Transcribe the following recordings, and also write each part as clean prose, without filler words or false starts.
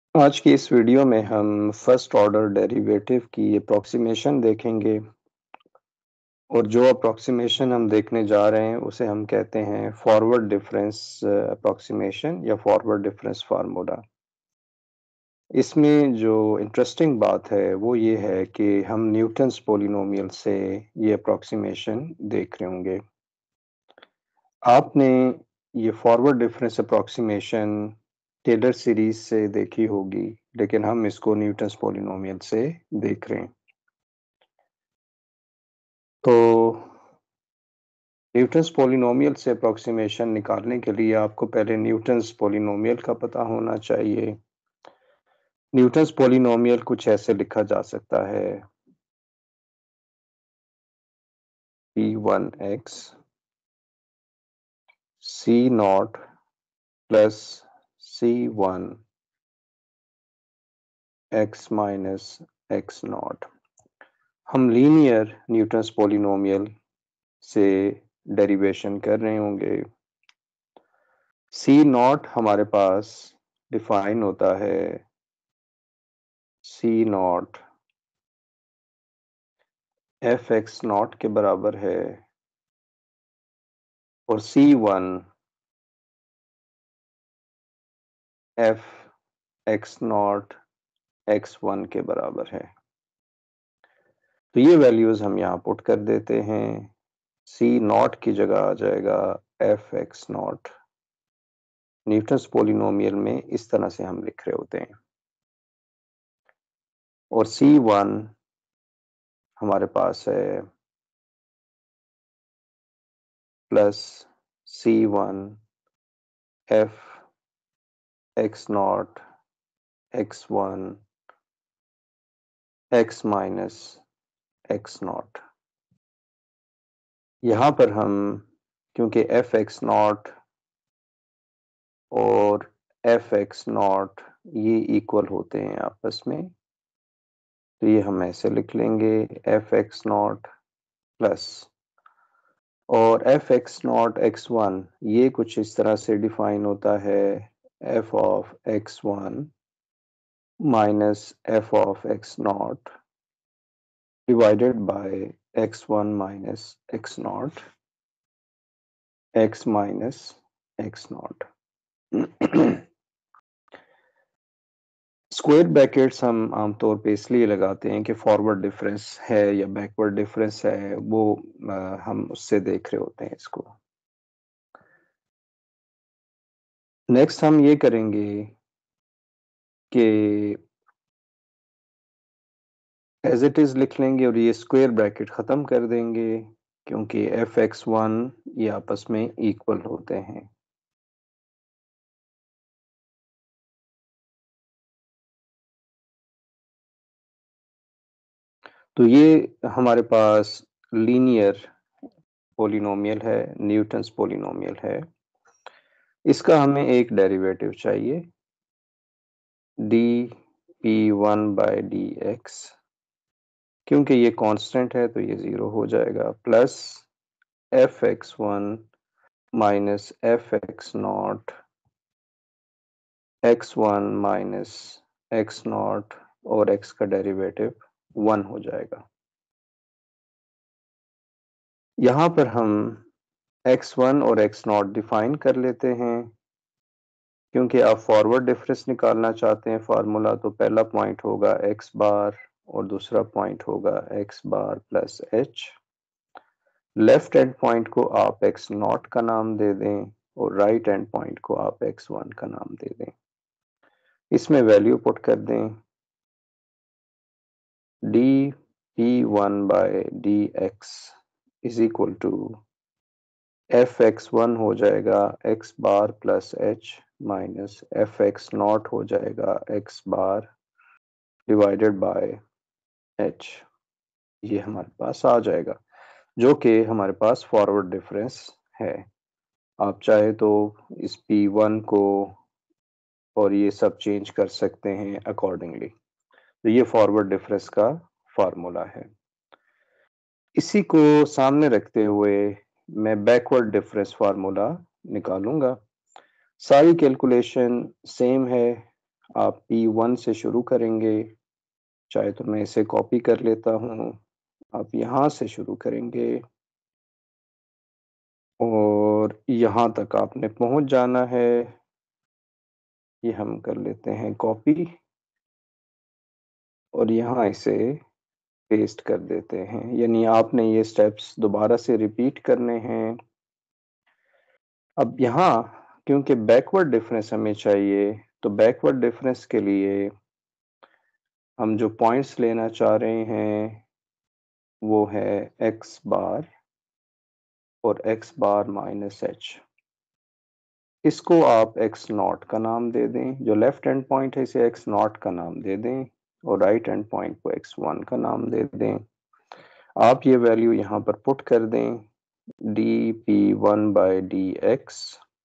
आज की इस वीडियो में हम फर्स्ट ऑर्डर डेरिवेटिव की अप्रॉक्सीमेशन देखेंगे और जो अप्रॉक्सीमेशन हम देखने जा रहे हैं उसे हम कहते हैं फॉरवर्ड डिफरेंस अप्रॉक्सीमेशन या फॉरवर्ड डिफरेंस फार्मूला। इसमें जो इंटरेस्टिंग बात है वो ये है कि हम न्यूटन्स पॉलिनोमियल से ये अप्रॉक्सीमेशन देख रहे होंगे। आपने ये forward difference approximation Taylor series से देखी होगी, लेकिन हम इसको न्यूटन्स पॉलिनोमियल से देख रहे हैं। तो न्यूटन्स पॉलिनोमियल से अप्रॉक्सीमेशन निकालने के लिए आपको पहले न्यूटन्स पॉलिनोमियल का पता होना चाहिए। न्यूटन्स पॉलिनोमियल कुछ ऐसे लिखा जा सकता है p1x c not plus c1 x minus x not. हम लीनियर न्यूटन्स पॉलिनोमियल से डेरिवेशन कर रहे होंगे। c नॉट हमारे पास डिफाइन होता है c not f x not के बराबर है और c1 f x not x1 के बराबर है। तो ये वैल्यूज हम यहाँ पुट कर देते हैं। c नॉट की जगह आ जाएगा f x not. Newton's polynomial में इस तरह से हम लिख रहे होते हैं और c1 हमारे पास है plus c1 f x not x1 x minus x not. यहाँ पर हम क्योंकि एफ एक्स नॉट और एफ एक्स नॉट ये इक्वल होते हैं आपस में, तो ये हम ऐसे लिख लेंगे एफ एक्स नॉट प्लस और f x not x one ये कुछ इस तरह से डिफाइन होता है f of x one minus f of x not divided by x one minus x not x minus x not. Square brackets हम आमतौर पे इसलिए लगाते हैं कि फॉरवर्ड डिफरेंस है या बैकवर्ड डिफरेंस है वो हम उससे देख रहे होते हैं इसको। नेक्स्ट हम ये करेंगे कि एज इट इज लिख लेंगे और ये स्क्वायर ब्रैकेट ख़त्म कर देंगे क्योंकि एफ एक्स वन ये आपस में इक्वल होते हैं। तो ये हमारे पास लीनियर पॉलिनोमियल है, न्यूटन्स पॉलिनोमियल है। इसका हमें एक डेरिवेटिव चाहिए d p one by d x. क्योंकि ये कांस्टेंट है तो ये ज़ीरो हो जाएगा plus f x one minus f x not x one minus x not और एक्स का डेरिवेटिव वन हो जाएगा। यहाँ पर हम एक्स वन और एक्स नॉट डिफाइन कर लेते हैं। क्योंकि आप फॉरवर्ड डिफरेंस निकालना चाहते हैं फार्मूला, तो पहला पॉइंट होगा एक्स बार और दूसरा पॉइंट होगा x bar plus h. Left hand point को आप एक्स नॉट का नाम दे दें और राइट हैंड पॉइंट को आप एक्स वन का नाम दे दें। इसमें वैल्यू पुट कर दें d p one by d x is equal to f x one हो जाएगा x bar plus h minus f x not हो जाएगा x bar divided by h. ये हमारे पास आ जाएगा जो कि हमारे पास फॉरवर्ड डिफरेंस है। आप चाहे तो इस P1 को और ये सब चेंज कर सकते हैं अकॉर्डिंगली। तो ये फॉरवर्ड डिफरेंस का फार्मूला है। इसी को सामने रखते हुए मैं बैकवर्ड डिफरेंस फार्मूला निकालूंगा। सारी कैलकुलेशन सेम है। आप P1 से शुरू करेंगे, चाहे तो मैं इसे कॉपी कर लेता हूँ। आप यहाँ से शुरू करेंगे और यहाँ तक आपने पहुँच जाना है। ये हम कर लेते हैं कॉपी और यहाँ इसे पेस्ट कर देते हैं, यानी आपने ये स्टेप्स दोबारा से रिपीट करने हैं। अब यहाँ क्योंकि बैकवर्ड डिफरेंस हमें चाहिए, तो बैकवर्ड डिफरेंस के लिए हम जो पॉइंट्स लेना चाह रहे हैं वो है एक्स बार और एक्स बार माइनस एच। इसको आप एक्स नॉट का नाम दे दें, जो लेफ्ट हैंड पॉइंट है इसे एक्स नॉट का नाम दे दें और राइट हैंड पॉइंट को एक्स वन का नाम दे दें। आप ये वैल्यू यहाँ पर पुट कर दें, d p one by d x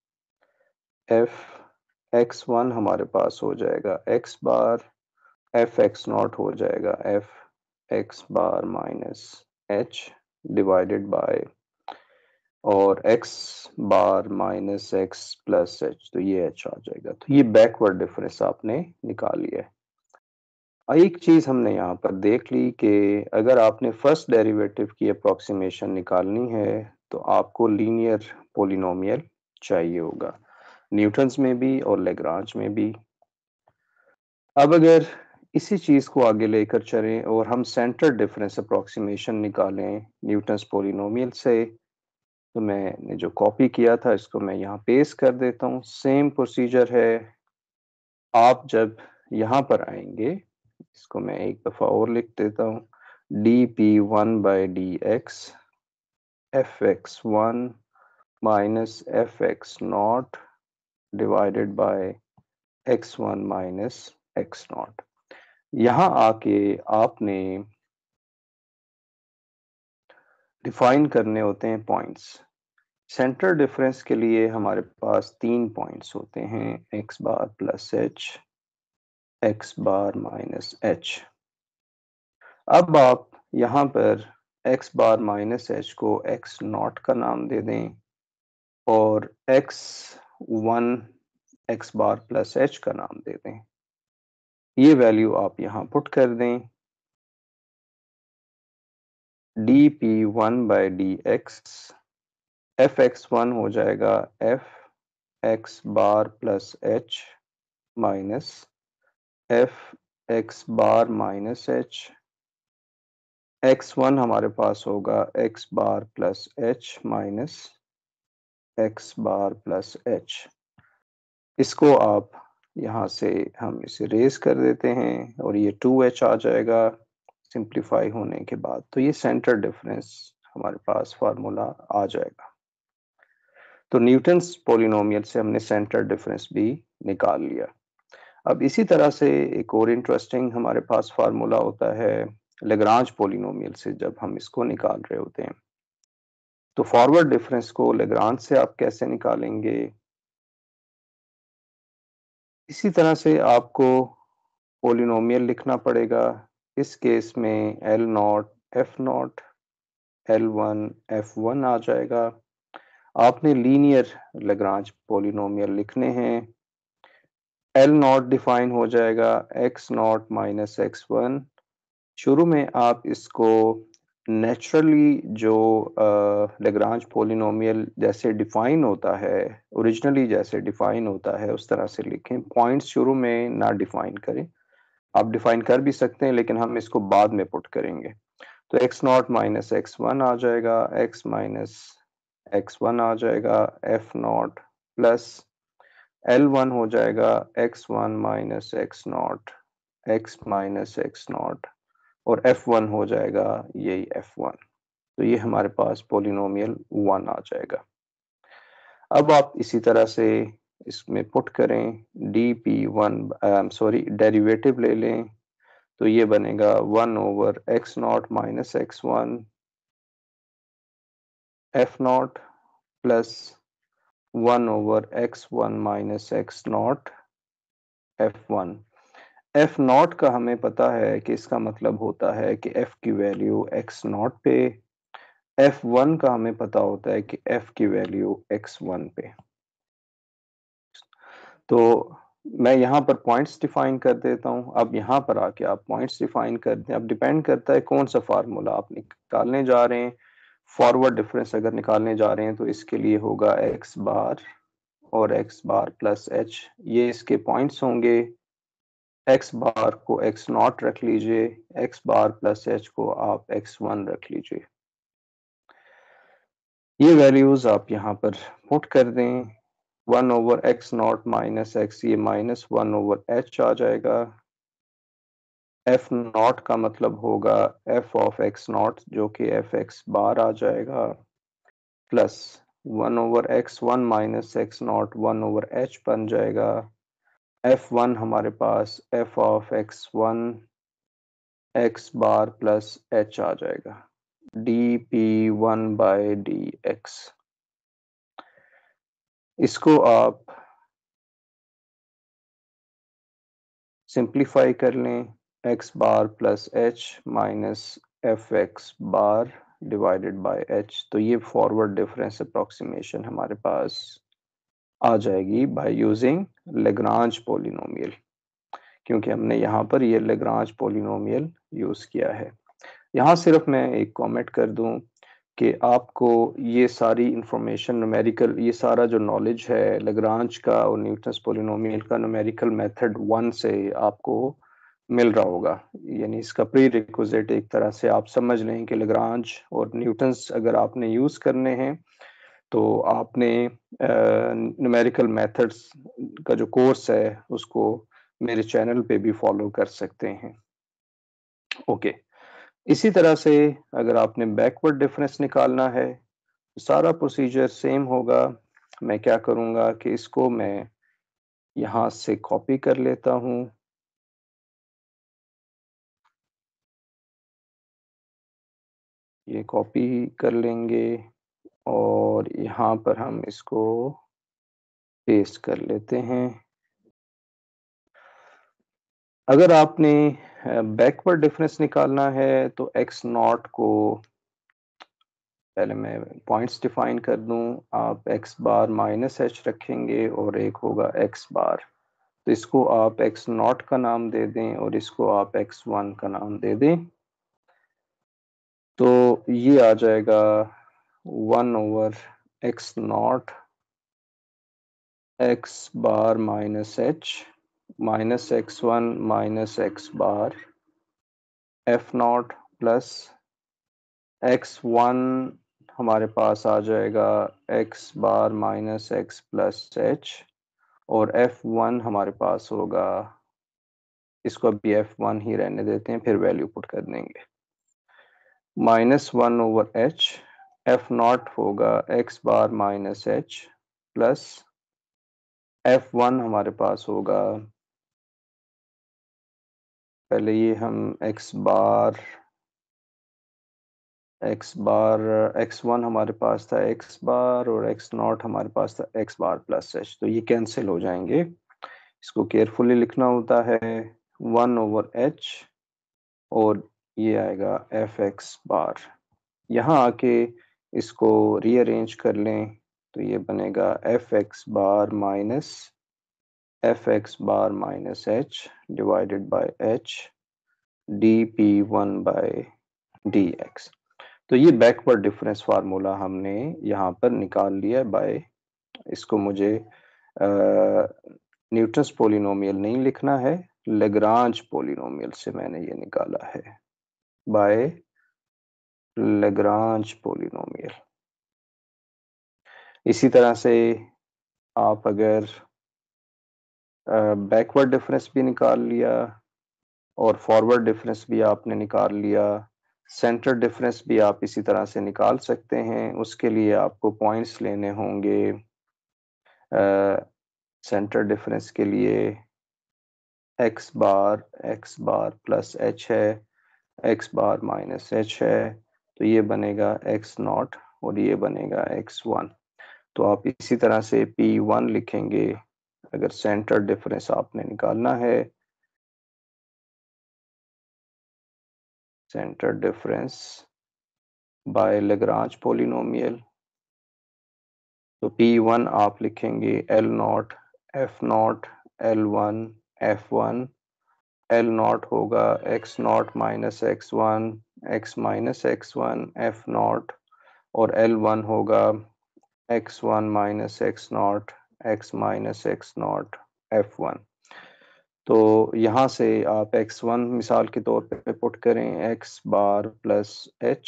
f x one हमारे पास हो जाएगा x bar, f x not हो जाएगा f x bar minus h divided by और x bar minus x plus h, तो ये h आ जाएगा। तो ये बैकवर्ड डिफरेंस आपने निकाल लिया है। एक चीज हमने यहाँ पर देख ली कि अगर आपने फर्स्ट डेरिवेटिव की अप्रोक्सीमेशन निकालनी है तो आपको लीनियर पोलिनोमियल चाहिए होगा, न्यूटन्स में भी और लेग्रांज में भी। अब अगर इसी चीज को आगे लेकर चलें और हम सेंटर डिफरेंस अप्रोक्सीमेशन निकालें न्यूटन्स पोलिनोमियल से, तो मैंने जो कॉपी किया था इसको मैं यहाँ पेस्ट कर देता हूँ। सेम प्रोसीजर है। आप जब यहाँ पर आएंगे, इसको मैं एक दफा और लिख देता हूँ, d p one by d x f x one minus f x not divided by x one minus x not. यहाँ आके आपने डिफाइन करने होते हैं पॉइंट्स। सेंटर डिफरेंस के लिए हमारे पास 3 पॉइंट्स होते हैं, x bar plus h, x bar minus h. अब आप यहाँ पर एक्स बार माइनस एच को एक्स नॉट का नाम दे दें और x one x bar plus h का नाम दे दें। ये वैल्यू आप यहाँ पुट कर दें, d p one by d x f x one हो जाएगा f x bar plus h minus f x bar minus h, x one हमारे पास होगा x bar plus h minus x bar plus h. इसको आप यहाँ से हम इसे रेज कर देते हैं और ये 2h आ जाएगा सिंप्लीफाई होने के बाद। तो ये सेंटर डिफरेंस हमारे पास फार्मूला आ जाएगा। तो न्यूटन्स पॉलिनोमियल से हमने सेंटर डिफरेंस भी निकाल लिया। अब इसी तरह से एक और इंटरेस्टिंग हमारे पास फार्मूला होता है लेग्रांज पॉलिनोमियल से, जब हम इसको निकाल रहे होते हैं। तो फॉरवर्ड डिफरेंस को लेग्रांज से आप कैसे निकालेंगे? इसी तरह से आपको पॉलिनोमियल लिखना पड़ेगा। इस केस में L not f not L one f one आ जाएगा। आपने लीनियर लेग्रांज पॉलिनोमियल लिखने हैं। एल नॉट डिफाइन हो जाएगा x not minus x one. शुरू में आप इसको नेचुरली जो लेग्रांज पॉलिनोमियल जैसे डिफाइन होता है, ओरिजिनली जैसे डिफाइन होता है उस तरह से लिखें। पॉइंट्स शुरू में ना डिफाइन करें। आप डिफाइन कर भी सकते हैं लेकिन हम इसको बाद में पुट करेंगे। तो x not minus x one आ जाएगा, एक्स माइनस एक्स वन आ जाएगा, f not plus L one हो जाएगा x one minus x not, x minus x not और एफ वन हो जाएगा यही एफ वन। तो ये हमारे पास पोलिनोमियल वन आ जाएगा। अब आप इसी तरह से इसमें पुट करें, d p one sorry derivative ले लें, तो ये बनेगा one over x not minus x one f not plus one over x one minus x not f one. F not का हमें पता है कि इसका मतलब होता है कि एफ की वैल्यू एक्स नॉट पे, एफ वन का हमें पता होता है कि एफ की वैल्यू एक्स वन पे। तो मैं यहाँ पर पॉइंट्स डिफाइन कर देता हूँ। अब यहाँ पर आके आप पॉइंट्स डिफाइन कर दें। अब डिपेंड करता है कौन सा फार्मूला आप निकालने जा रहे हैं। फॉरवर्ड डिफरेंस अगर निकालने जा रहे हैं तो इसके लिए होगा एक्स बार और एक्स बार प्लस एच, ये इसके पॉइंट्स होंगे। एक्स बार को एक्स नॉट रख लीजिए, एक्स बार प्लस एच को आप एक्स वन रख लीजिए। ये वैल्यूज आप यहाँ पर पुट कर दें। 1/x0 माइनस एक्स, ये माइनस 1/h आ जाएगा। एफ नॉट का मतलब होगा एफ ऑफ एक्स नॉट, जो कि एफ एक्स बार आ जाएगा, plus 1/x1 minus x not 1/h बन जाएगा। एफ वन हमारे पास f of x one x bar plus h आ जाएगा, d p one by d x. इसको आप सिंप्लीफाई कर लें, x bar plus h minus f x bar divided by h. तो ये फॉरवर्ड डिफरेंस अप्रोक्सीमेशन हमारे पास आ जाएगी बाय यूजिंग लेग्रांज पोलिनोमियल, क्योंकि हमने यहाँ पर ये लेग्रांज पोलिनोमियल यूज किया है। यहाँ सिर्फ मैं एक कमेंट कर दूं कि आपको ये सारी इंफॉर्मेशन न्यूमेरिकल, ये सारा जो नॉलेज है लेग्रांज का और न्यूटन्स पोलिनोमियल का न्यूमेरिकल मेथड 1 से आपको मिल रहा होगा। यानी इसका प्री रिक्विजिट एक तरह से आप समझ लें कि लेग्रांज और न्यूटन्स अगर आपने यूज करने हैं तो आपने न्यूमेरिकल मेथड्स का जो कोर्स है उसको मेरे चैनल पे भी फॉलो कर सकते हैं। ओके, इसी तरह से अगर आपने बैकवर्ड डिफरेंस निकालना है तो सारा प्रोसीजर सेम होगा। मैं क्या करूंगा कि इसको मैं यहाँ से कॉपी कर लेता हूँ, ये कॉपी कर लेंगे और यहाँ पर हम इसको पेस्ट कर लेते हैं। अगर आपने बैकवर्ड डिफरेंस निकालना है तो एक्स नॉट को पहले मैं पॉइंट्स डिफाइन कर दूं। आप एक्स बार माइनस एच रखेंगे और एक होगा एक्स बार, तो इसको आप एक्स नॉट का नाम दे दें और इसको आप एक्स वन का नाम दे दें। तो ये आ जाएगा 1/x0 x bar minus h minus x one minus x bar f not plus x one हमारे पास आ जाएगा x bar minus x plus h, और एफ वन हमारे पास होगा, इसको अभी एफ वन ही रहने देते हैं फिर वैल्यू पुट कर देंगे, -1/h। एफ नॉट होगा x bar minus h plus f one हमारे पास होगा, पहले ये हम एक्स वन हमारे पास था एक्स बार और एक्स नॉट हमारे पास था एक्स बार प्लस एच, तो ये कैंसिल हो जाएंगे। इसको केयरफुली लिखना होता है 1/h और ये आएगा एफ एक्स बार। यहाँ आके इसको रीअरेंज कर लें तो ये बनेगा f x bar minus f x bar minus h divided by h d p one by d x. तो ये बैकवर्ड डिफरेंस फार्मूला हमने यहाँ पर निकाल लिया बाय, इसको मुझे न्यूटन्स पोलिनोमियल नहीं लिखना है, लेग्रांज पोलिनोमियल से मैंने ये निकाला है बाय लेग्रांज पोलिनोमियल। इसी तरह से आप अगर बैकवर्ड डिफरेंस भी निकाल लिया और फॉरवर्ड डिफरेंस भी आपने निकाल लिया, सेंटर डिफरेंस भी आप इसी तरह से निकाल सकते हैं। उसके लिए आपको पॉइंट्स लेने होंगे। सेंटर डिफरेंस के लिए एक्स बार प्लस एच है, एक्स बार माइनस एच है, तो ये बनेगा एक्स नॉट और ये बनेगा एक्स वन। तो आप इसी तरह से पी वन लिखेंगे अगर सेंटर डिफरेंस आपने निकालना है। Centre difference by Lagrange polynomial, तो पी वन आप लिखेंगे l not f naught L1 F1, L naught होगा x naught minus x1 x minus x1 F naught, और L1 होगा x1 minus x naught x minus x naught F1। तो यहाँ से आप x1 मिसाल के तौर पे पुट करें x बार प्लस h,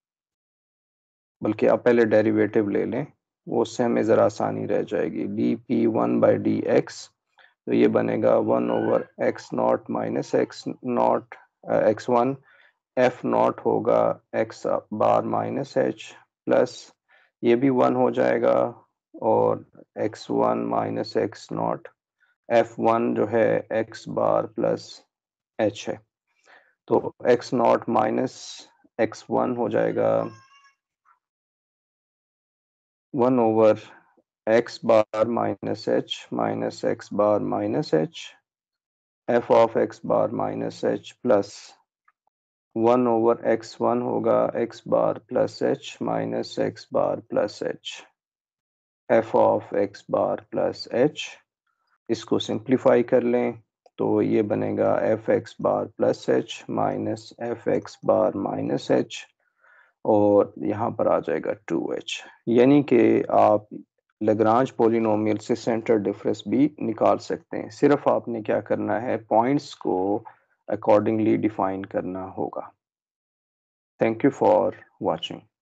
बल्कि आप पहले डेरिवेटिव ले लें, वो उससे हमें ज़रा आसानी रह जाएगी। dp1 बाई डी एक्स, तो ये बनेगा 1 over x not minus x not x1, f naught होगा x bar minus h plus ये भी 1 हो जाएगा, और x1 minus x not F1 जो है एक्स बार प्लस एच है, तो एक्स नॉट माइनस x1 हो जाएगा 1 over x bar minus x bar minus h, f of x bar minus h plus 1 over x1 होगा x bar plus h minus x bar plus h, f of x bar plus h. इसको simplify कर लें तो ये बनेगा f x bar plus h minus f x bar minus h, और यहाँ पर आ जाएगा 2h। यानी कि आप लैग्रांज पॉलिनोमियल से सेंटर डिफरेंस भी निकाल सकते हैं, सिर्फ आपने क्या करना है, पॉइंट्स को अकॉर्डिंगली डिफाइन करना होगा। Thank you for watching.